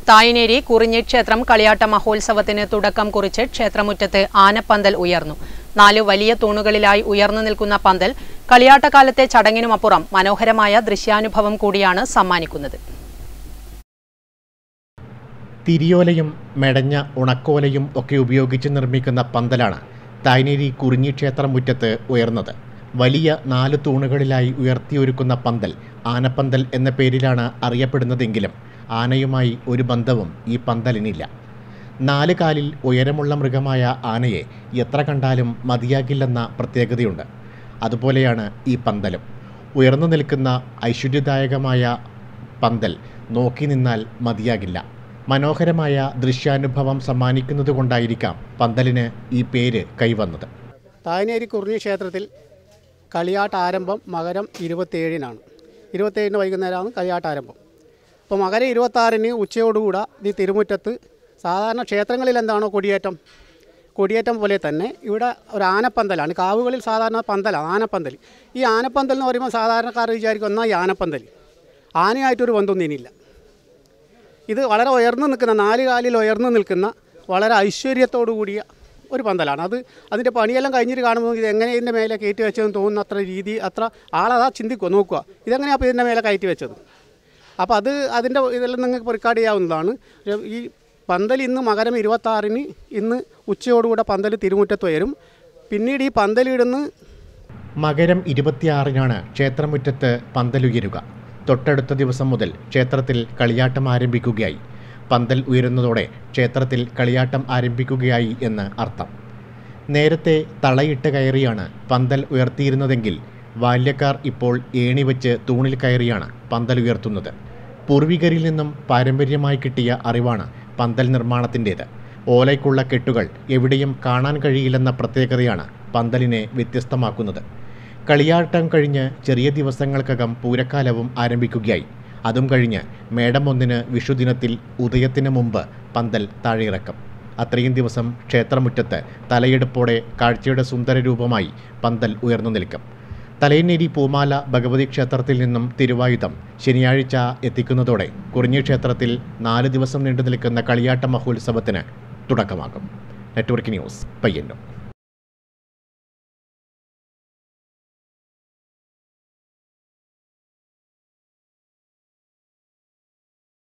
തായ്നേരി കുറിഞ്ഞി ക്ഷേത്രം കളിയാട്ട മഹോത്സവത്തിന് തുടക്കം കുറിച്ച് ക്ഷേത്രമുറ്റത്ത് ആനപ്പന്തൽ ഉയർന്നു. 4 വലിയ തൂണുകളിലായി ഉയർന്നു നിൽക്കുന്ന പന്തൽ കളിയാട്ടക്കാലത്തെ ചടങ്ങിനുമപ്പുറം മനോഹരമായ ദൃശ്യാനുഭവം കൂടിയാണ് സമ്മാനിക്കുന്നത്. തിരിയോലയും മെടഞ്ഞ ഉണക്കോലയും ഒക്കെ ഉപയോഗിച്ച് നിർമ്മിക്കുന്ന പന്തലാണ് തായ്നേരി കുറിഞ്ഞി ക്ഷേത്രമുറ്റത്ത് ഉയർന്നത്. വലിയ 4 തൂണുകളിലായി ഉയർത്തിയൊരുക്കുന്ന പന്തൽ ആനപ്പന്തൽ എന്ന പേരിലാണ് അറിയപ്പെടുന്നതെങ്കിലും ആനയുമായി ഒരു ബന്ധവും ഈ പന്തലിനില്ല. 4 കാലിൽ ഉയരമുള്ള മൃഗമായ ആനയെ എത്ര കണ്ടാലും മതിയാകില്ലെന്ന പ്രത്യേകതയുണ്ട്. അതുപോലെയാണ് ഈ പന്തലും. ഉയർന്നു നിൽക്കുന്ന ഐശ്വര്യദായകമായ പന്തൽ നോക്കി നിന്നാൽ മതിയാകില്ല. മനോഹരമായ ദൃശ്യാനുഭവം സമ്മാനിക്കുന്നതുകൊണ്ടായിരിക്കാം പന്തലിന് ഈ പേര് കൈവന്നത്. തായ്നേരി കുറിഞ്ഞി ക്ഷേത്രത്തിൽ കളിയാട്ട ആരംഭം മകരം 27-നാണ്. 27-ന് വൈകുന്നേരമാണ് കളിയാട്ട ആരംഭം. അപ്പോൾ മകരം 26-ന് ഉച്ചയോടുകൂടെ ഈ തിരുമുറ്റത്ത് സാധാരണ ക്ഷേത്രങ്ങളിൽ എന്താണോ കൊടിയേറ്റം പോലെ തന്നെ ഇവിടെ ഒരു ആനപ്പന്തലാണ്. കാവുകളിൽ സാധാരണ പന്തലാണ് ആനപ്പന്തൽ. ഈ ആനപ്പന്തൽ എന്ന് പറയുമ്പോൾ സാധാരണക്കാർ വിചാരിക്കും എന്നാൽ ഈ ആനപ്പന്തൽ ആനയായിട്ടൊരു ബന്ധമൊന്നിനില്ല. ഇത് വളരെ ഉയർന്നു നിൽക്കുന്ന 4 കാലിൽ ഉയർന്നു നിൽക്കുന്ന വളരെ ഐശ്വര്യത്തോടു കൂടിയ ഒരു പന്തലാണ്. അതിൻ്റെ പണിയെല്ലാം കഴിഞ്ഞിട്ട് കാണുമ്പോൾ ഇത് എങ്ങനെ ഇതിൻ്റെ മേലെ കയറ്റി വെച്ചതെന്ന് തോന്നുന്ന അത്ര രീതി അത്ര ആളതാ ചിന്തിക്കുക നോക്കുക ഇതെങ്ങനെയാണ് അപ്പോൾ ഇതിൻ്റെ മേലെ കയറ്റി വെച്ചത്. അപ്പോൾ അതിൻ്റെ ഇതെല്ലാം നിങ്ങൾക്ക് റെക്കോർഡ് ചെയ്യാവുന്നതാണ്. ഈ പന്തൽ ഇന്ന് മകരം 26-ന് ഇന്ന് ഉച്ചയോടുകൂടെ പന്തൽ തിരുമുറ്റത്ത് ഉയരും. പിന്നീട് ഈ പന്തലിടുന്ന് മകരം 26-നാണ് ക്ഷേത്രമുറ്റത്ത് പന്തലുയരുക. തൊട്ടടുത്ത ദിവസം മുതൽ ക്ഷേത്രത്തിൽ കളിയാട്ടം ആരംഭിക്കുകയായി. പന്തൽ ഉയരുന്നതോടെ ക്ഷേത്രത്തിൽ കളിയാട്ടം ആരംഭിക്കുകയായി എന്ന് അർത്ഥം. നേരത്തെ തളയിട്ട് കയറിയാണ് പന്തൽ ഉയർത്തിയിരുന്നതെങ്കിൽ ബാല്യക്കാർ ഇപ്പോൾ ഏണി വെച്ച് തൂണിൽ കയറിയാണ് പന്തൽ ഉയർത്തുന്നത്. പൂർവികരിൽ നിന്നും പാരമ്പര്യമായി കിട്ടിയ അറിവാണ് പന്തൽ നിർമ്മാണത്തിൻ്റേത്. ഓലയ്ക്കുള്ള കെട്ടുകൾ എവിടെയും കാണാൻ കഴിയില്ലെന്ന പ്രത്യേകതയാണ് പന്തലിനെ വ്യത്യസ്തമാക്കുന്നത്. കളിയാട്ടം കഴിഞ്ഞ് ചെറിയ ദിവസങ്ങൾക്കകം പൂരക്കാലവും ആരംഭിക്കുകയായി. അതും കഴിഞ്ഞ് മേടം 1-ന് വിഷുദിനത്തിൽ ഉദയത്തിന് മുമ്പ് പന്തൽ താഴെയിറക്കും. അത്രയും ദിവസം ക്ഷേത്രമുറ്റത്ത് തലയെടുപ്പോടെ കാഴ്ചയുടെ സുന്ദര രൂപമായി പന്തൽ ഉയർന്നു നിൽക്കും. തലയന്നേരി പൂമാല ഭഗവതി ക്ഷേത്രത്തിൽ നിന്നും തിരുവായുധം ശനിയാഴ്ച എത്തിക്കുന്നതോടെ കുറിഞ്ഞി ക്ഷേത്രത്തിൽ 4 ദിവസം നീണ്ടു നിൽക്കുന്ന കളിയാട്ട മഹോത്സവത്തിന് തുടക്കമാകും. Network news, Payyanur.